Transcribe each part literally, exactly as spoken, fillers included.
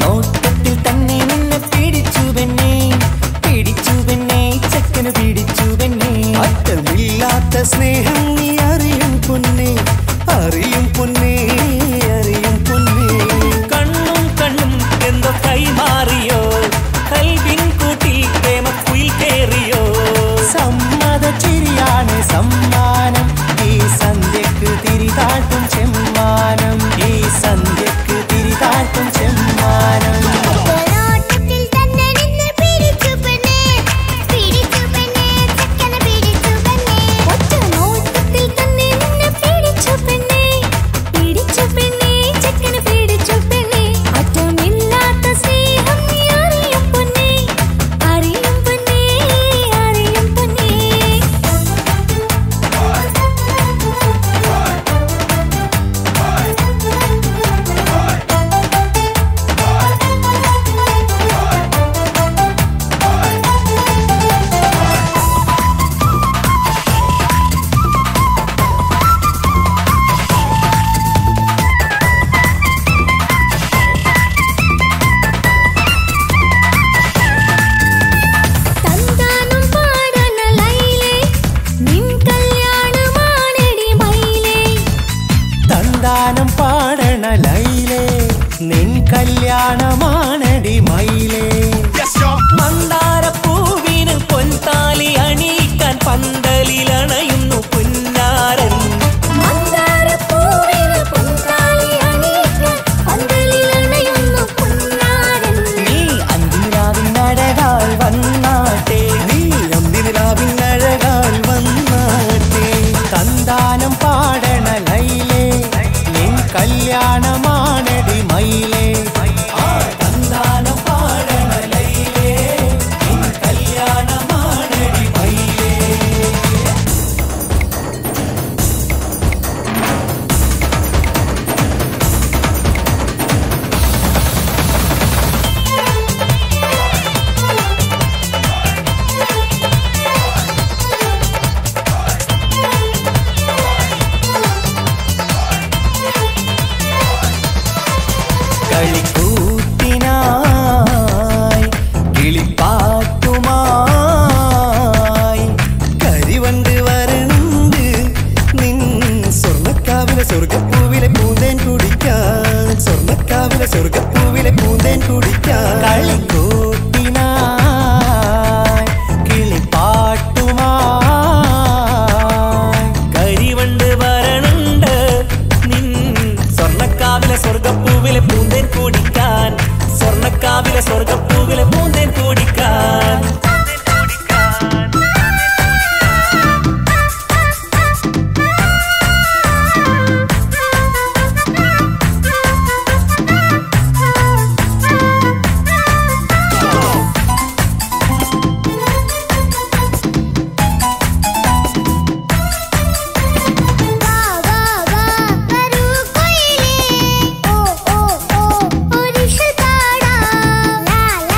നോട്ടത്തിൽ തന്നെ നിന്നെ പിടിച്ചു പെണ്ണേ, പിടിച്ചു പെണ്ണേ, ചക്കന് പിടിച്ചു പെണ്ണേ. അറ്റമില്ലാത്ത സ്നേഹം നീ അറിയും പൊന്നേ, അറിയും പൊന്നേ, അറിയും പൊന്നേ. കണ്ണും കണ്ണും എന്തോ കൈമാറിയോ, കൽവിൻ കൂട്ടിൽ പ്രേമക്കുയിൽ കേറിയോ. സമ്മത ചിരിയാണ് സമ്മാനം, ഈ സന്ധ്യക്ക് തിരിതാട്ടും ചെമ്മാനം, ഈ സന്ധ്യക്ക് തിരിതാട്ടും ചെമ്മാനം. തന്താനം പാടണ ലൈലേ, നിൻ കല്യാണമാണടി മയിലേ. മന്ദാരപ്പൂവിന് പൊൻതാലി അണിയിക്കാൻ പന്തലിലണയുന്നു പുന്നാരൻ. നീ അന്തിനിലാവിനഴകാൽ വന്നാട്ടെ, നീ അന്തിനിലാവിനഴകാൽ വന്നാട്ടെ. തന്താനം പാടണ ലൈലേ, നിൻ കല്യാണമാണടി മയിലേ. തന്താനം പാടണ ലൈലേ, നിൻ കല്യാണമാണടി മയിലേ. കളിക്കൂത്തിനായി കിളിപ്പാട്ടുമായി കരിവണ്ട് വരണ്ട് നിൻ സ്വർണ്ണക്കാവിലെ സ്വർഗപ്പൂവിലെ പൂന്തേൻ കുടിക്കാൻ, സ്വർണ്ണക്കാവിലെ സ്വർഗപ്പൂവിലെ പൂന്തേൻ കുടിക്കാൻ. കളിക്കൂത്തിനായി കിളിപ്പാട്ടുമായി കരിവണ്ട് വരണ്ട് നിൻ സ്വർണ്ണക്കാവിലെ സ്വർഗപ്പൂവിലെ പൂന്തേൻ കുടിക്കാൻ, സ്വർണ്ണക്കാവിലെ സ്വർഗപ്പൂവിലെ പൂന്തേൻ കുടിക്കാൻ. La la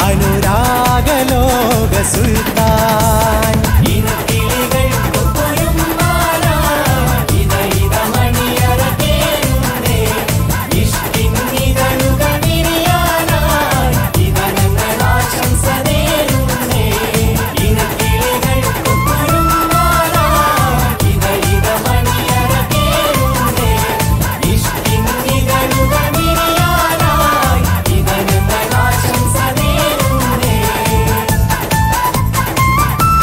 അനുരാഗലോക സുൽത്താൻ ഇനക്കിളികൾ കൊക്കൊരും മാറാൻ ഇത ഇത മണിയറ കേറുന്നേ ഇഷ്കിൻ നിഴലുകൾ വിരിയാനായി ഇത ഞങ്ങൾ ആശംസ നേരുന്നേ ഇനക്കിളികൾ കൊക്കൊരും മാറാൻ ഇത ഇത മണിയറ കേറുന്നേ ഇഷ്കിൻ നിഴലുകൾ വിരിയാനായി ഇത ഞങ്ങൾ ആശംസ നേരുന്നേ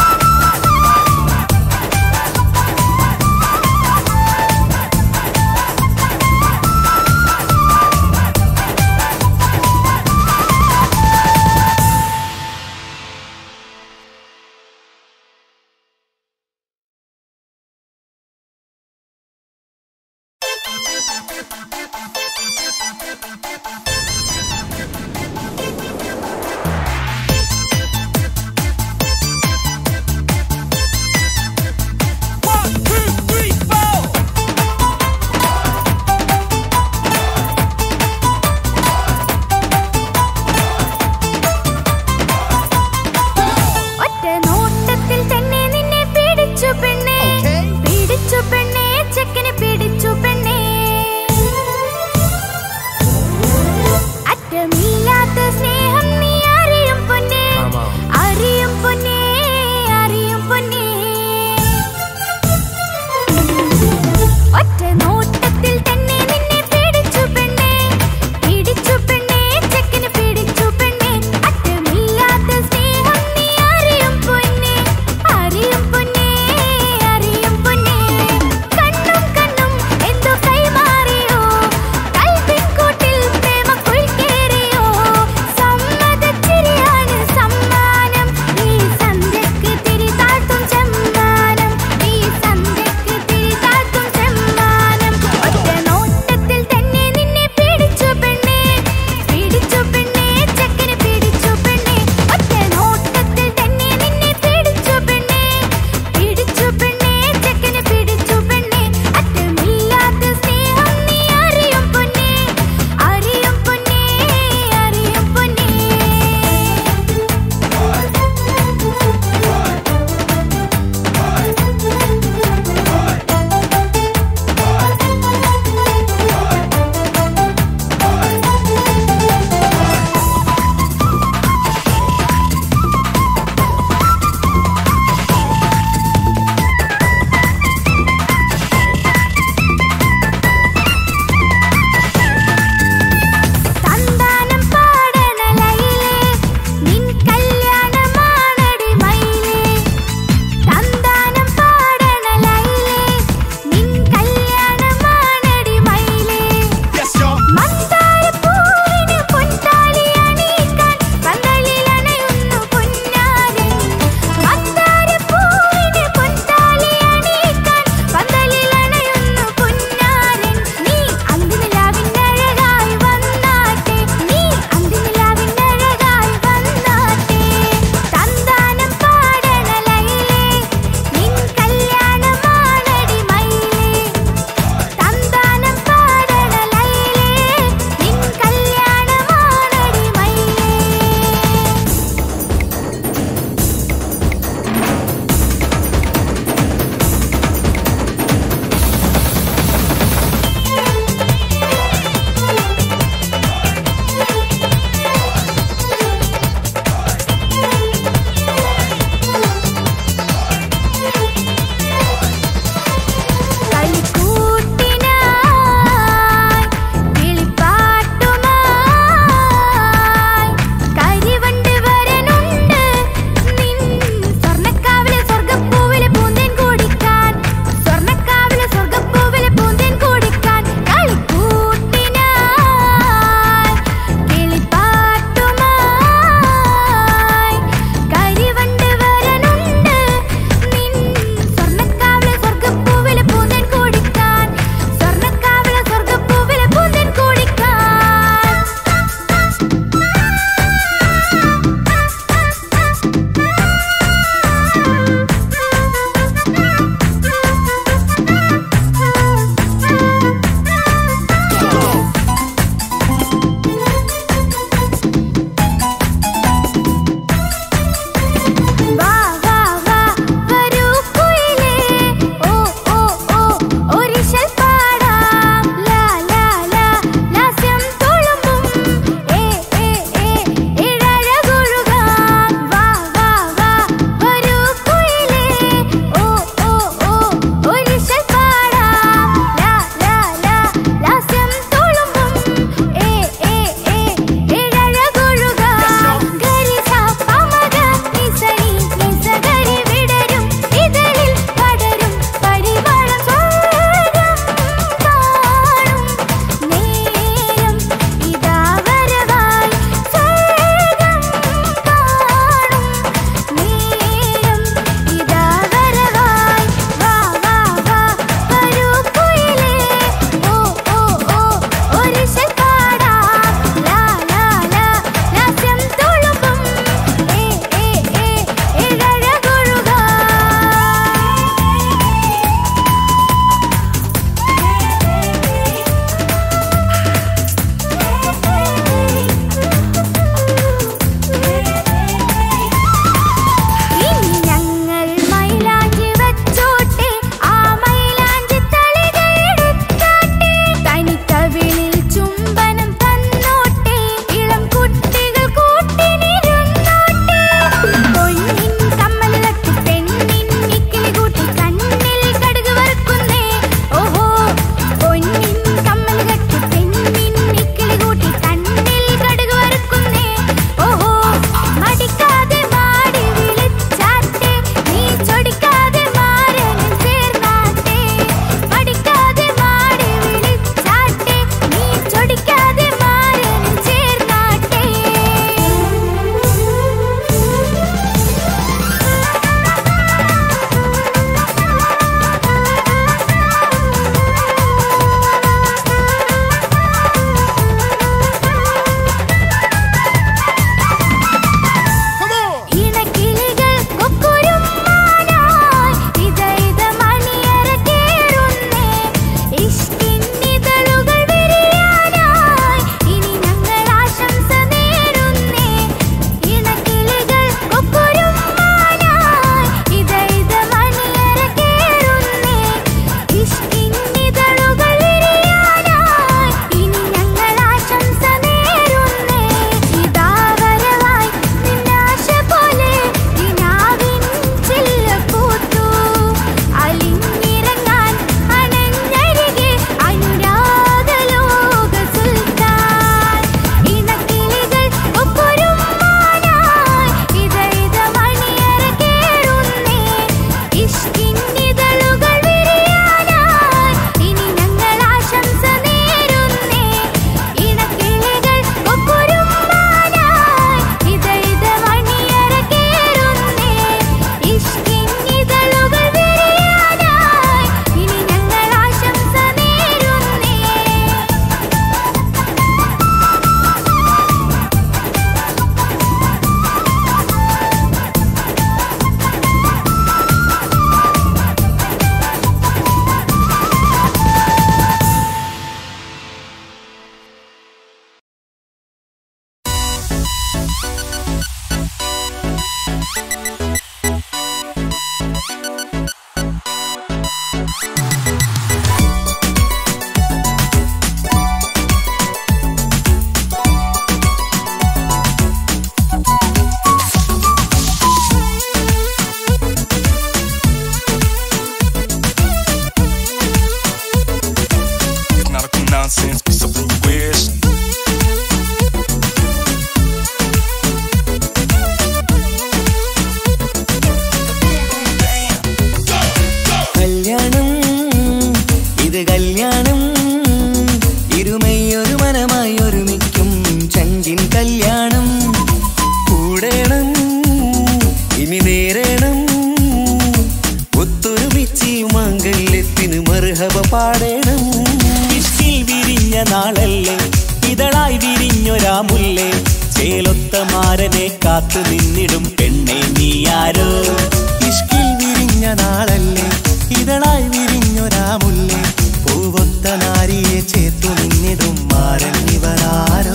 കാത്തു നിന്നിടും പെണ്ണെ നീയാരോ. ഇഷ്കിൽ വിരിഞ്ഞ നാളല്ലേ ഇതളായി വിരിഞ്ഞൊരാമുല്ലേ, പൂവൊത്ത നാരിയെ ചേർത്തു നിന്നിടും മാരൻ ഇവരാരോ.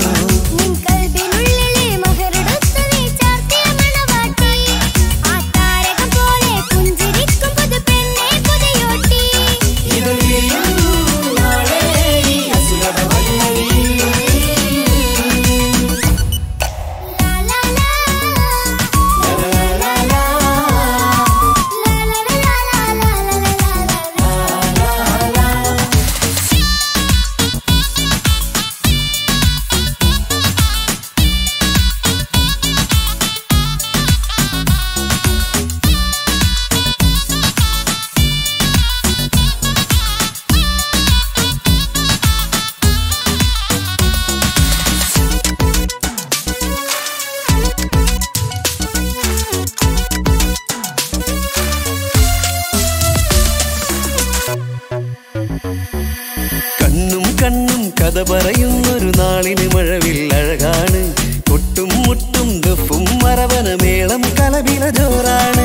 കഥ പറയുന്നൊരു നാളിന് മഴവിൽ അഴകാണ്, കൊട്ടും മുട്ടും ദഫും മരവന മേളം കലവില ജോറാണ്.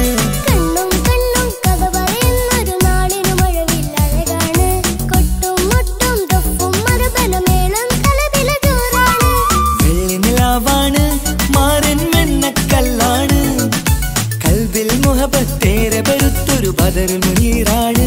വെള്ളിനിലാവാണ് മാരൻ വെണ്ണക്കല്ലാണ്, കൽബിൽ മുഹബത്തേറെ പെരുത്തൊരു ബദറുൽ മുനീറാണ്.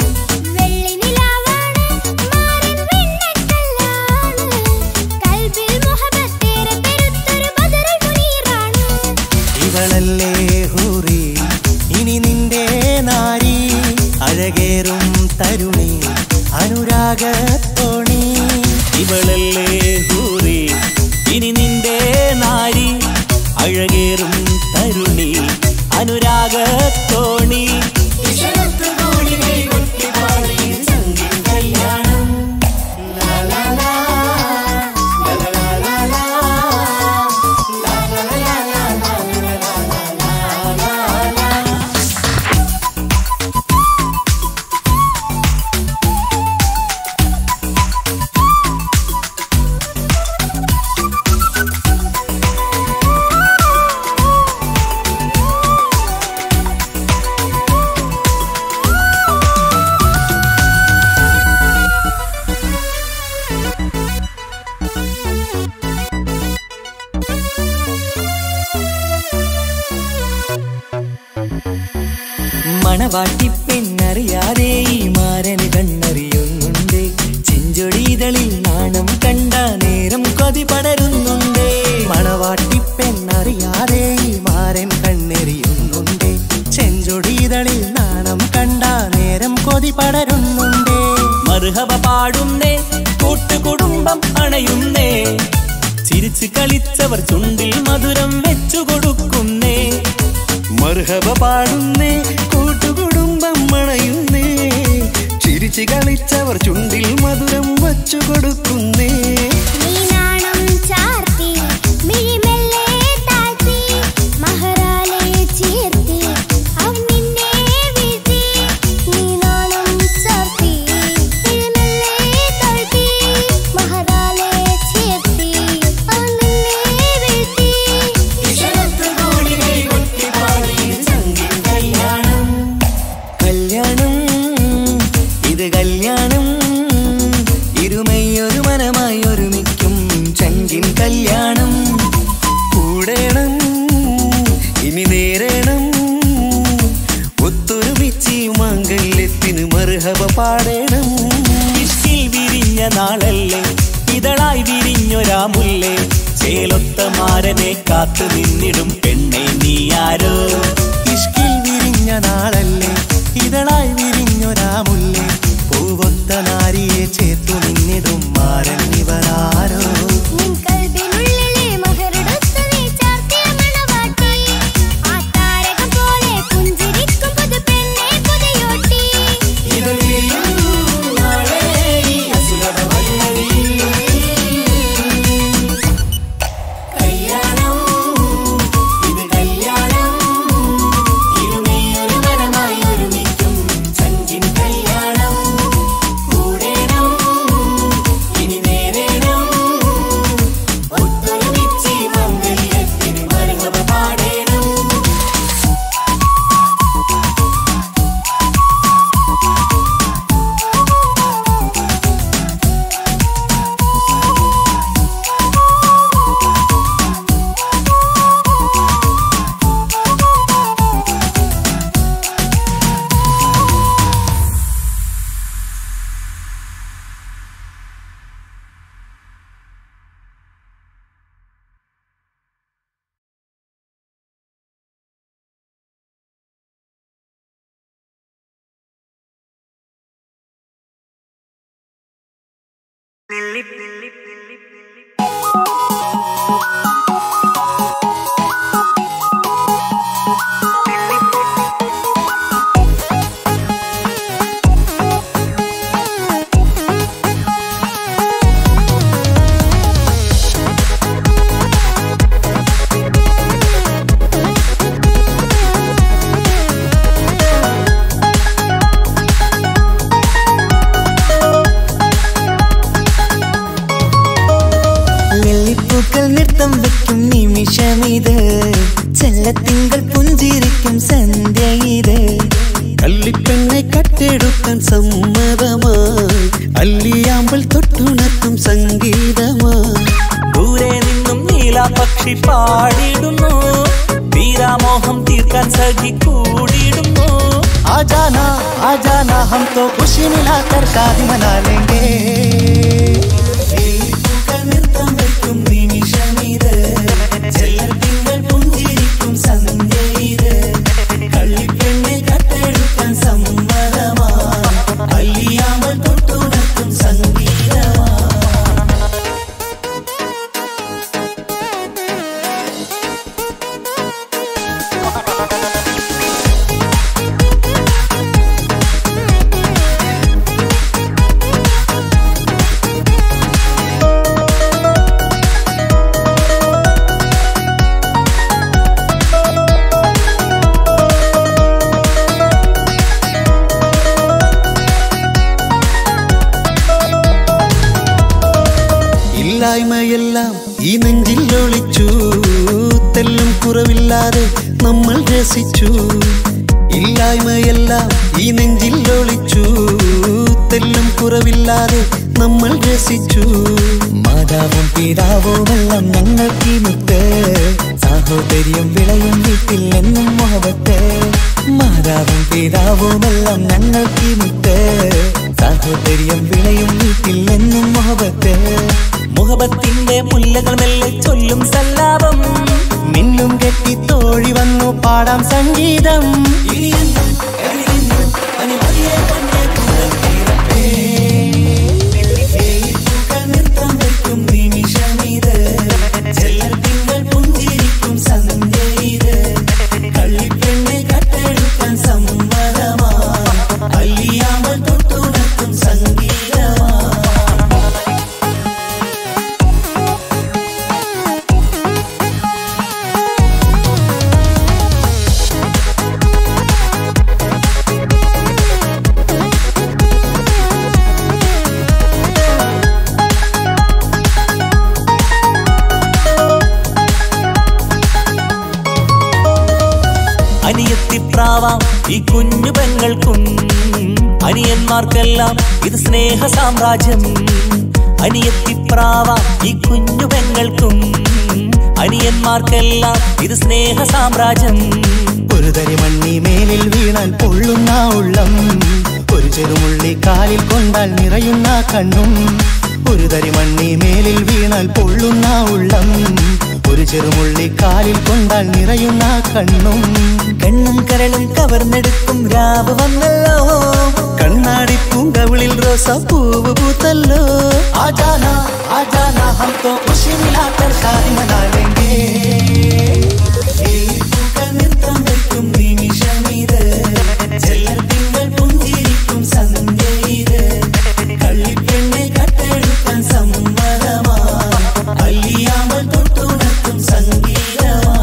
ഇവളല്ലേ ഹൂറി ഇനി നിന്റെ നാരി, അഴകേറും തരുണി അനുരാഗത്തോണി. ഇവളല്ലേ ഹൂറി ഇനി നിന്റെ നാരി, അഴകേറും തരുണി അനുരാഗത്തോണി. മണവാട്ടിപ്പെണ്ണറിയാതെ ഈ മാരന് കണ്ണറിയുന്നുണ്ട്, ചെഞ്ചൊടിതളിൽ നാണം കണ്ട നേരം കൊതി പടരുന്നുണ്ട്. മണവാട്ടിപ്പെണ്ണറിയാതെ ഈ മാരൻ കണ്ണെറിയുന്നുണ്ട്, ചെഞ്ചൊടിതളിൽ നാണം കണ്ട നേരം കൊതി പടരുന്നുണ്ട്. മർഹബ പാടുന്നേ കൂട്ടുകുടുംബം അണയുന്നേ, ചിരിച്ചു കളിച്ചവർ ചുണ്ടിൽ മധുരം വെച്ചു കൊടുക്കുന്നേ. മർഹബ പാടുന്നേ കൂട്ടുകുടുംബം മണയുന്നേ, ചിരിച്ചു കളിച്ചവർ ചുണ്ടിൽ മധുരം വച്ചു കൊടുക്കുന്നേ. കല്യാണം ഇരുമയൊരു മന ചെല്ലത്തിങ്കൾ പുഞ്ചിരിക്കും സന്ധ്യ ഇത് കള്ളിപ്പെണ്ണെ കട്ടെടുക്കാൻ സമ്മതമായി അല്ലിയാമ്പൽ തൊട്ടുണർത്തും സംഗീതമായി ദൂരെ നിന്നും നീലാപക്ഷി പാടിടുന്നു വീരാമോഹം തീർക്കാൻ സഖി കൂടിടുന്നു ആജാന ആജാന ഹം തോ ഖുശി മിലാകർ ശാദി മനാ ലേംഗേ നൃത്തം വയ്ക്കും നിമിഷമിത് ചെല്ലത്തിങ്കൾ പുഞ്ചിരിക്കും സന്ധ്യ ഇത് കള്ളിപ്പെണ്ണെ കട്ടെടുക്കാൻ സമ്മതമായി അല്ലിയാമ്പൽ തൊട്ടുണർത്തും സംഗീതമായി ഇല്ലായ്മയെല്ലാം ഈ നെഞ്ചിൽ ഒളിച്ചു തെല്ലും കുറവില്ലാതെ നമ്മൾ രസിച്ചു ഇല്ലായ്മയെല്ലാം ഈ നെഞ്ചിൽ ഒളിച്ചു തെല്ലും കുറവില്ലാതെ നമ്മൾ രസിച്ചു മാതാവും പിതാവുമെല്ലാം ഞങ്ങൾക്ക് മുത്ത് സാഹോദര്യം വിളയും വീട്ടിൽ എന്നും മുഹബത്ത് മാതാവും പിതാവുമെല്ലാം ഞങ്ങൾക്ക് മുത്ത് സാഹോദര്യം വിളയും വീട്ടിൽ എന്നും മുഹബത്ത് മുഹബത്തിന്റെ മുല്ലകൾ മെല്ലെ ചൊല്ലും സല്ലാപം മിന്നും കെട്ടി തോഴി വന്നു പാടാം സംഗീതം നൃത്തം വയ്ക്കും നിമിഷമിത് ചെല്ലത്തിങ്കൾ പുഞ്ചിരിക്കും സന്ധ്യ ഇത് കള്ളിപ്പെണ്ണെ കട്ടെടുക്കാൻ സമ്മതമായി അല്ലിയാമ്പൽ തൊട്ടുണർത്തും സംഗീതമായി അനിയത്തിപ്രാവാം ഈ കുഞ്ഞു പെങ്ങൾക്കും അനിയന്മാർക്കെല്ലാം ഇത് സ്നേഹ സാമ്രാജ്യം അനിയത്തിപ്രാവാം ഈ കുഞ്ഞു പെങ്ങൾക്കും അനിയന്മാർക്കെല്ലാം ഇത് സ്നേഹ സാമ്രാജ്യം ഒരു തരി മണ്ണി മേലിൽ വീണാൽ പൊള്ളുന്ന ഉള്ളം ഒരു ചെറുമുള്ളി കാലിൽ കൊണ്ടാൽ നിറയുന്ന കണ്ണും ഒരു തരി മണ്ണി മേലിൽ വീണാൽ പൊള്ളുന്ന ഉള്ളം ഒരു ചെറുമുള്ളി കാലിൽ കൊണ്ടാൽ നിറയുന്ന കണ്ണും കണ്ണും കരളും കവർന്നെടുക്കും രാവ് വന്നല്ലോ കണ്ണാടി പൂങ്കവിളിൽ റോസാ പൂവ് പൂത്തല്ലോ ആജാന ആജാന ഹം തോ ഖുശി മിലാകർ ശാദി മനാ ലേംഗേ നൃത്തം വയ്ക്കും നിമിഷമിത് ചെല്ലത്തിങ്കൾ പുഞ്ചിരിക്കും സന്ധ്യ ഇത് കള്ളിപ്പെണ്ണെ കട്ടെടുക്കാൻ സമ്മതമായി അല്ലിയാമ്പൽ തൊട്ടുണർത്തും സംഗീതമായി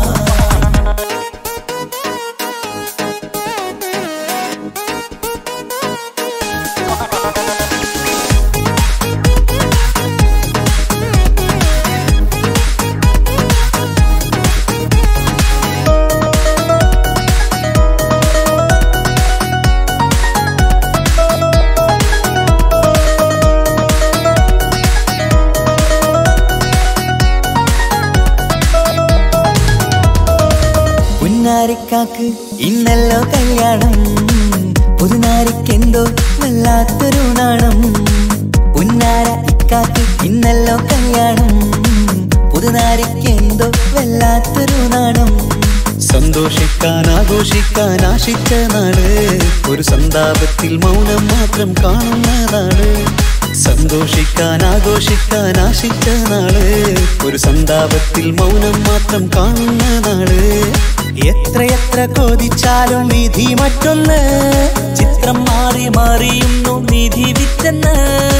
പുന്നാരിക്കാക്ക് ഇന്നല്ലോ കല്യാണം പുതുനാരിക്കെന്തോ വല്ലാത്തൊരു നാണം പുന്നാര ഇക്കാക്ക് ഇന്നല്ലോ കല്യാണം പുതുനാരിക്കെന്തോ വല്ലാത്തൊരു നാണം സന്തോഷിക്കാൻ ആഘോഷിക്കാൻ ആശിച്ച നാള് ഒരു സന്താപത്തിൽ മൗനം മാത്രം കാണുന്നതാണ് സന്തോഷിക്കാൻ ആഘോഷിക്കാൻ ആശിച്ച നാള്, ഒരു സന്താപത്തിൽ മൗനം മാത്രം കാണുന്ന നാള്. എത്രയെത്ര കൊതിച്ചാലും വിധി മറ്റൊന്ന്, ചിത്രം മാറി മാറിയുന്നു വിധി വിറ്റെന്ന്.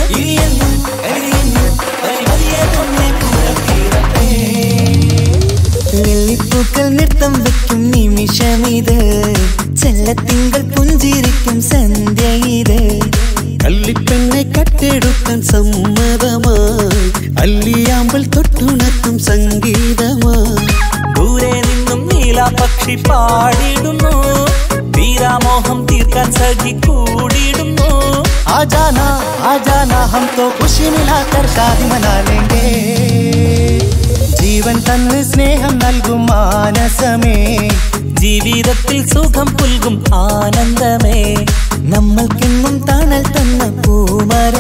വെള്ളിപ്പൂക്കൾ നൃത്തം വെക്കും നിമിഷമിത്, ചെല്ലത്തിങ്കൾ പുഞ്ചിരിക്കും സന്ധ്യ ഇത്. കള്ളിപ്പെണ്ണെ കട്ടെടുക്കാൻ സമ്മതമായി, അല്ലിയാമ്പൽ തൊട്ടുണർത്തും സംഗീതമായി. ദൂരെ നിന്നും നീലാപക്ഷി പാടിടുന്നു, വീരാമോഹം തീർക്കാൻ സഖി കൂടിയിടുന്നു. ആജാനാ ആജാനാ ഹം തോ ഖുശി മിലാകർ ഷാദി മനാ ലേംഗേ. ജീവൻ തന്ന് സ്നേഹം നൽകും മാനസമേ, ജീവിതത്തിൽ സുഖം പുൽകും ആനന്ദമേ. നമ്മൾക്കെന്നും തണൽ തന്ന പൂമര